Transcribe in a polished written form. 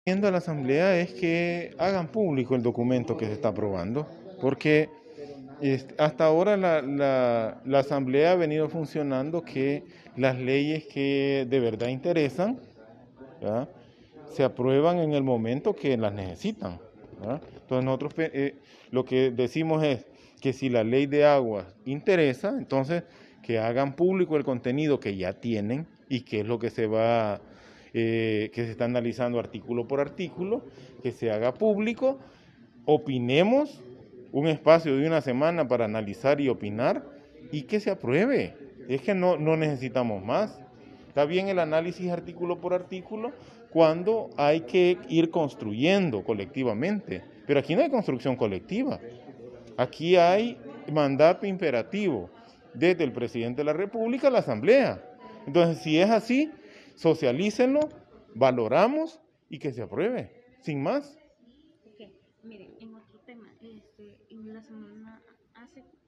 Pidiendo a la Asamblea es que hagan público el documento que se está aprobando, porque hasta ahora la Asamblea ha venido funcionando que las leyes que de verdad interesan, ¿verdad?, se aprueban en el momento que las necesitan, ¿verdad? Entonces nosotros lo que decimos es que si la ley de aguas interesa, entonces que hagan público el contenido que ya tienen y que es lo que que se está analizando artículo por artículo, que se haga público, opinemos, un espacio de una semana para analizar y opinar y que se apruebe. Es que no necesitamos más. Está bien el análisis artículo por artículo cuando hay que ir construyendo colectivamente, pero aquí no hay construcción colectiva. Aquí hay mandato imperativo desde el presidente de la República a la Asamblea. Entonces, si es así, socialícenlo, valoramos y que se apruebe, sin más. Ok, miren, en otro tema, en la semana, hace